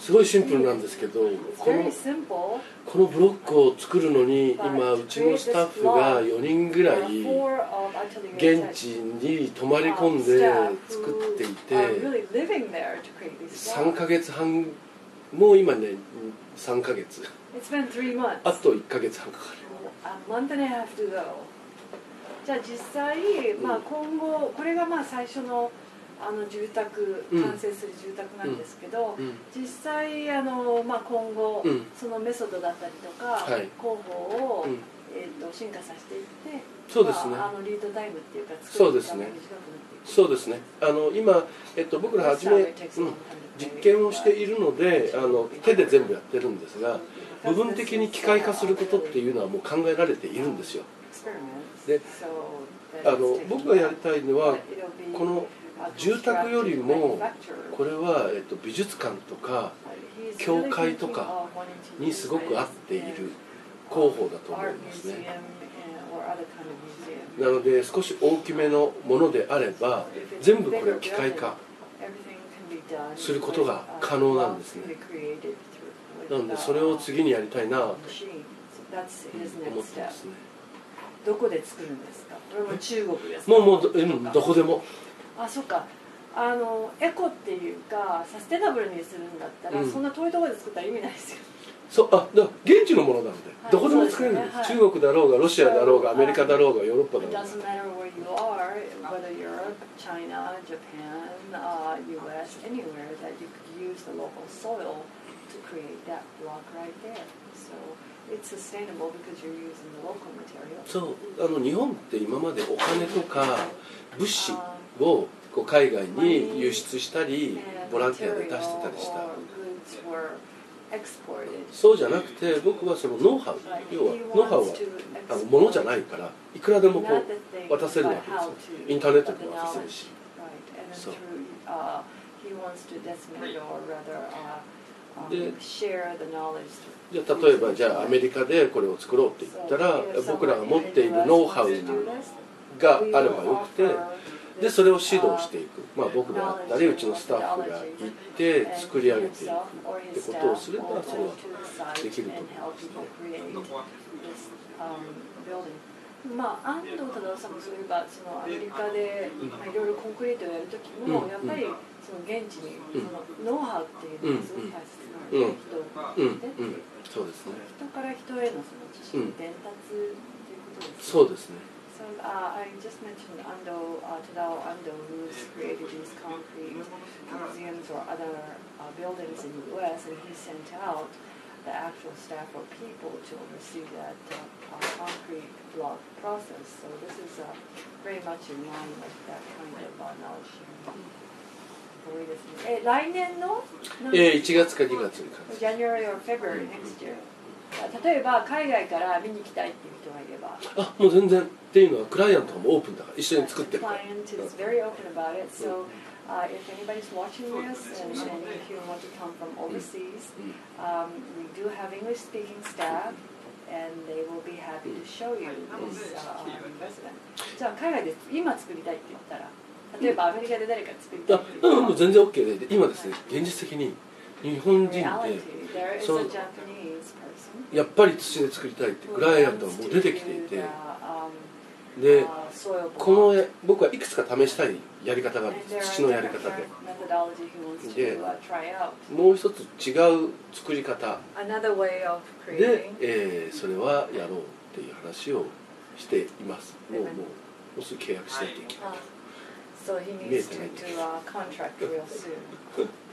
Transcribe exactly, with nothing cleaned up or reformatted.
すごいシンプルなんですけど、このこのブロックを作るのに今うちのスタッフがよにんぐらい現地に泊まり込んで作っていて、さんかげつはん、もう今ねさんかげつ、あといっかげつはんかかる。 じゃあ実際、まあ、今後これがまあ最初のあの住宅、完成する住宅なんですけど、うんうん、実際あの、まあ、今後、うん、そのメソッドだったりとか、はい、工法を、うんえー、と進化させていって、 そうですね、 まあ、あのリードタイムっていうか作る時間が短くなっていく。そうですね。あの今、えっと、僕らはじめ、うん、実験をしているので、あの手で全部やってるんですが、部分的に機械化することっていうのはもう考えられているんですよ。で、あの僕がやりたいのはこの住宅よりもこれは、えっと、美術館とか教会とかにすごく合っている工法だと思いますね。なので少し大きめのものであれば全部これを機械化することが可能なんですね。なのでそれを次にやりたいなと思ってますね。 どこで作るんですか？これも中国ですか？ もうもう ど,、うん、どこでも。 あ、そっか。あのエコっていうかサステナブルにするんだったら、うん、そんな遠いところで作ったら意味ないですよ。 そう、あ、だ現地のものなので、はい、どこでも作れるんです。はい、中国だろうがロシアだろうがアメリカだろうがヨーロッパだろうが。It doesn't matter where you are, whether Europe, China, Japan, uh, U S, anywhere that you could use the local soil to create that block right there. So.It's sustainable because you're using the local material. そう、あの日本って今までお金とか物資をこう海外に輸出したりボランティアで出してたりした。そうじゃなくて僕はそのノウハウ、要はノウハウはあの物じゃないからいくらでもこう渡せるわけですよ。インターネットでも渡せるし。そう。でじゃあ例えばじゃあアメリカでこれを作ろうって言ったら僕らが持っているノウハウがあればよくて、でそれを指導していく、まあ、僕であったりうちのスタッフが行って作り上げていくってことをすればそれはできると思いますね。 まあ、安藤忠雄さんもそういえばそのアメリカでいろいろコンクリートをやるときもやっぱりその現地にそのノウハウっていうのがすごく大切なので、人を見てっていう、 そうですね、 人から人へのその知識伝達っていうことですね。 そうですね。 So uh, I just mentioned Ando uh, Tadao Ando, who's created these concrete museums or other uh, buildings in the U S, and he sent out the actual staff or people to oversee that uh, uh, concrete block process. So this is uh, very much in line with that kind of uh, knowledge sharing. え、来年のえー、いちがつかにがつに January or February next year. 例えば海外から見に行きたいっていう人がいれば、 あ、もう全然っていうのはクライアントもオープンだから一緒に作ってるから。 Client is very open about it. So uh, if anybody's watching this and, and if you want to come from overseas, um, we do have English-speaking staff, and they will be happy to show you this uh, resident. じゃあ海外で今作りたいって言ったら、例えばアメリカで誰か作りたいって言ったら、 うん、もう全然 OK で、今ですね、現実的に日本人でそのやっぱり土で作りたいってクライアントがもう出てきていて、でこの僕はいくつか試したいやり方があるんです。土のやり方ででもう一つ違う作り方で、えー、それはやろうっていう話をしています。もうもうもうすぐ契約しないといけない。 So he needs to, to uh, contract real soon.